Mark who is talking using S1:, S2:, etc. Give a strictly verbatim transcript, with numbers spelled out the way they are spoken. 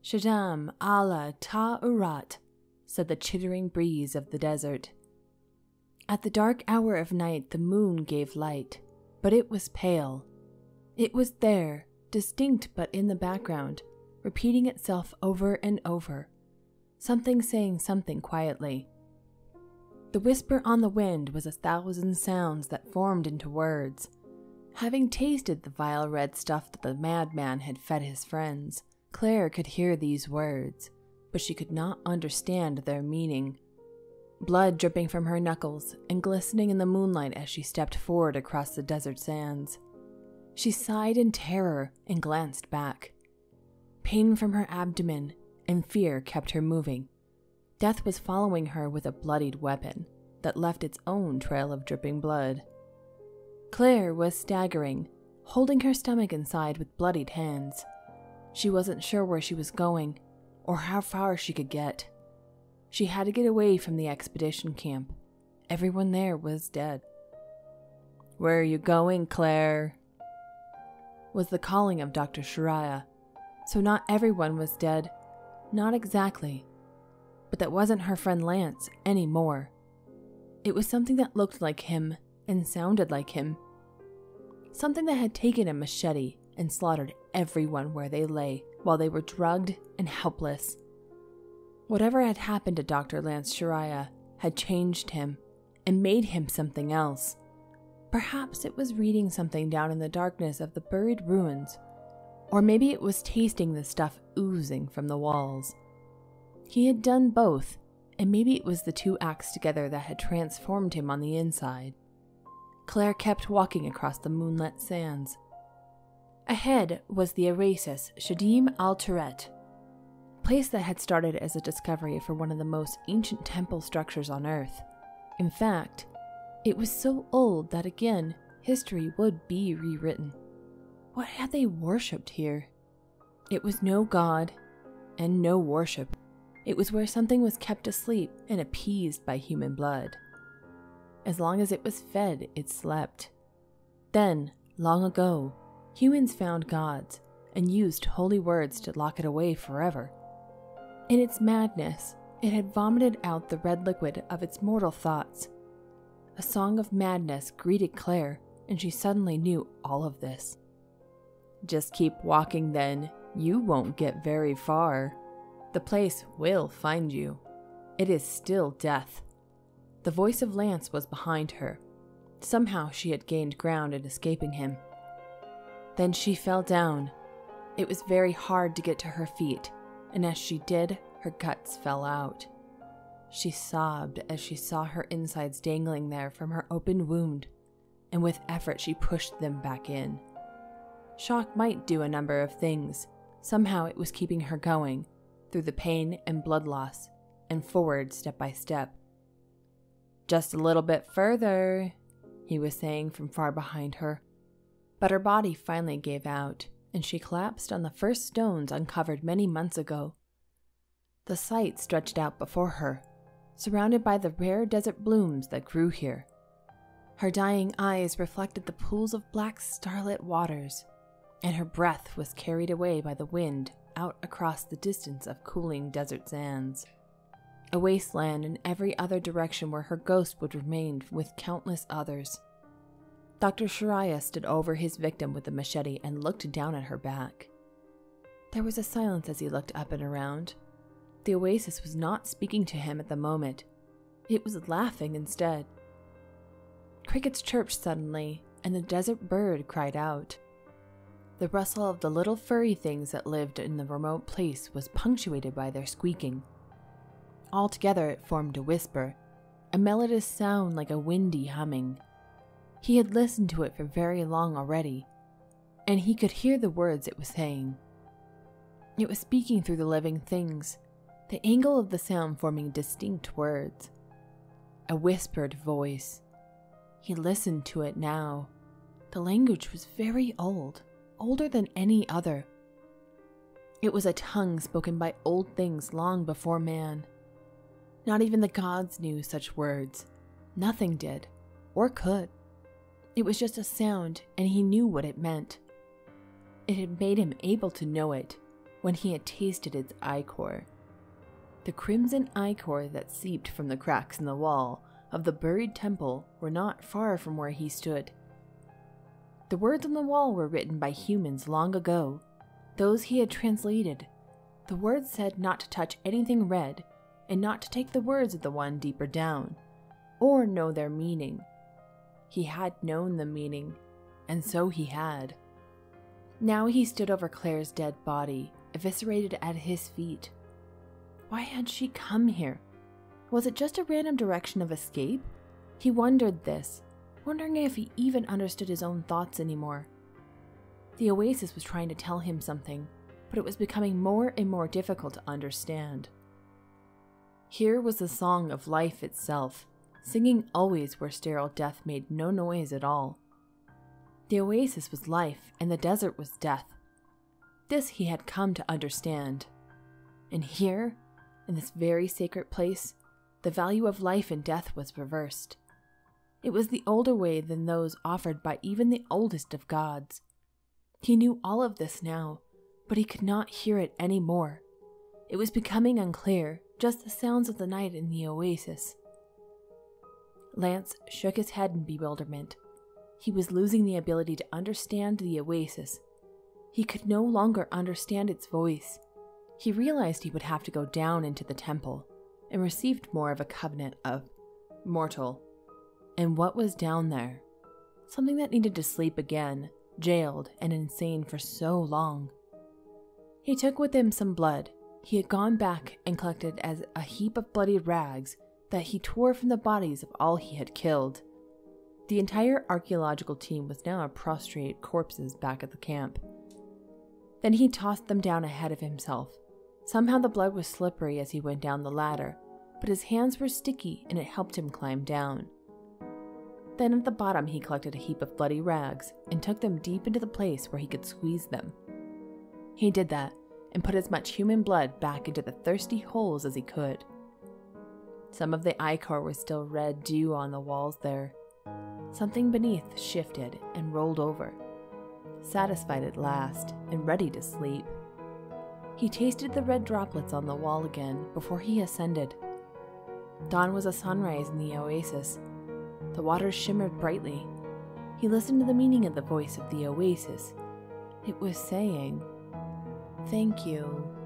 S1: Shadam Allah ta'urat, said the chittering breeze of the desert. At the dark hour of night the moon gave light, but it was pale. It was there, distinct but in the background, repeating itself over and over, something saying something quietly. The whisper on the wind was a thousand sounds that formed into words. Having tasted the vile red stuff that the madman had fed his friends, Claire could hear these words, but she could not understand their meaning. Blood dripping from her knuckles and glistening in the moonlight as she stepped forward across the desert sands. She sighed in terror and glanced back. Pain from her abdomen and fear kept her moving. Death was following her with a bloodied weapon that left its own trail of dripping blood. Claire was staggering, holding her stomach inside with bloodied hands. She wasn't sure where she was going or how far she could get. She had to get away from the expedition camp. Everyone there was dead. "Where are you going, Claire?" was the calling of Doctor Shariah. So not everyone was dead. Not exactly. But that wasn't her friend Lance anymore. It was something that looked like him and sounded like him. Something that had taken a machete and slaughtered everyone where they lay while they were drugged and helpless. Whatever had happened to Doctor Lance Shariah had changed him and made him something else. Perhaps it was reading something down in the darkness of the buried ruins, or maybe it was tasting the stuff oozing from the walls. He had done both, and maybe it was the two acts together that had transformed him on the inside. Claire kept walking across the moonlit sands. Ahead was the oasis Shadim al-Turet, a place that had started as a discovery for one of the most ancient temple structures on Earth. In fact, it was so old that again, history would be rewritten. What had they worshipped here? It was no god and no worship. It was where something was kept asleep and appeased by human blood. As long as it was fed, it slept. Then, long ago, humans found gods and used holy words to lock it away forever. In its madness, it had vomited out the red liquid of its mortal thoughts. A song of madness greeted Claire, and she suddenly knew all of this. "Just keep walking then. You won't get very far. The place will find you. It is still death." The voice of Lance was behind her. Somehow she had gained ground in escaping him. Then she fell down. It was very hard to get to her feet, and as she did, her guts fell out. She sobbed as she saw her insides dangling there from her open wound, and with effort she pushed them back in. Shock might do a number of things. Somehow it was keeping her going, through the pain and blood loss, and forward step by step. "Just a little bit further," he was saying from far behind her. But her body finally gave out, and she collapsed on the first stones uncovered many months ago. The sight stretched out before her, surrounded by the rare desert blooms that grew here. Her dying eyes reflected the pools of black starlit waters, and her breath was carried away by the wind out across the distance of cooling desert sands. A wasteland in every other direction where her ghost would remain with countless others. Doctor Shariah stood over his victim with the machete and looked down at her back. There was a silence as he looked up and around. The oasis was not speaking to him at the moment. It was laughing instead. Crickets chirped suddenly, and the desert bird cried out. The rustle of the little furry things that lived in the remote place was punctuated by their squeaking. Altogether it formed a whisper, a melodious sound like a windy humming. He had listened to it for very long already, and he could hear the words it was saying. It was speaking through the living things, the angle of the sound forming distinct words. A whispered voice. He listened to it now. The language was very old, older than any other. It was a tongue spoken by old things long before man. Not even the gods knew such words. Nothing did, or could. It was just a sound, and he knew what it meant. It had made him able to know it, when he had tasted its ichor. The crimson ichor that seeped from the cracks in the wall of the buried temple were not far from where he stood. The words on the wall were written by humans long ago, those he had translated. The words said not to touch anything red, and not to take the words of the one deeper down, or know their meaning. He had known the meaning, and so he had. Now he stood over Claire's dead body, eviscerated at his feet. Why had she come here? Was it just a random direction of escape? He wondered this, wondering if he even understood his own thoughts anymore. The oasis was trying to tell him something, but it was becoming more and more difficult to understand. Here was the song of life itself, singing always where sterile death made no noise at all. The oasis was life, and the desert was death. This he had come to understand. And here, in this very sacred place, the value of life and death was reversed. It was the older way than those offered by even the oldest of gods. He knew all of this now, but he could not hear it any more. It was becoming unclear, just the sounds of the night in the oasis. Lance shook his head in bewilderment. He was losing the ability to understand the oasis. He could no longer understand its voice. He realized he would have to go down into the temple, and received more of a covenant of mortal. And what was down there? Something that needed to sleep again, jailed and insane for so long. He took with him some blood. He had gone back and collected as a heap of bloody rags that he tore from the bodies of all he had killed. The entire archaeological team was now prostrate corpses back at the camp. Then he tossed them down ahead of himself. Somehow the blood was slippery as he went down the ladder, but his hands were sticky and it helped him climb down. Then at the bottom he collected a heap of bloody rags and took them deep into the place where he could squeeze them. He did that and put as much human blood back into the thirsty holes as he could. Some of the ichor was still red dew on the walls there. Something beneath shifted and rolled over, satisfied at last and ready to sleep. He tasted the red droplets on the wall again before he ascended. Dawn was a sunrise in the oasis. The waters shimmered brightly. He listened to the meaning of the voice of the oasis. It was saying, "Thank you."